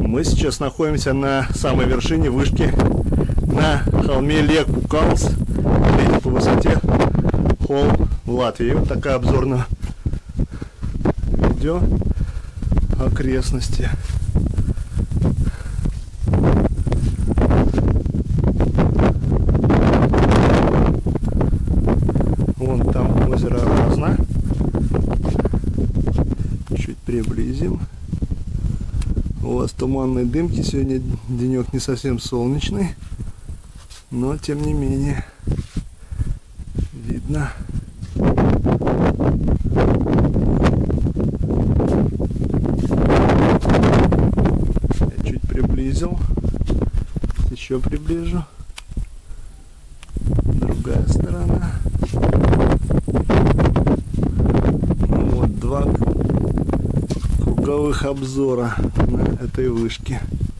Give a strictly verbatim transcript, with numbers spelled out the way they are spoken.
Мы сейчас находимся на самой вершине вышки на холме Лек-Букалс, третий по высоте холм в Латвии. Вот такая обзорная видео окрестности. Вон там озеро Разна. Чуть приблизим. У вас туманные дымки, сегодня денек не совсем солнечный, но тем не менее видно. Я чуть приблизил, еще приближу. Другая сторона. Вот два круговых обзора на этой вышке.